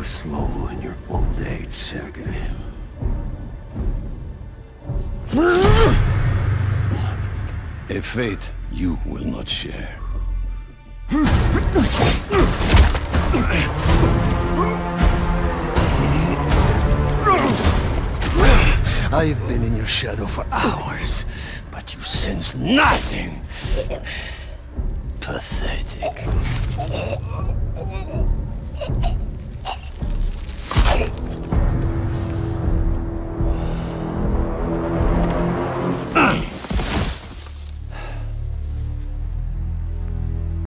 slow in your old age, Sergei. A fate you will not share. I've been in your shadow for hours, but you sense nothing. Pathetic.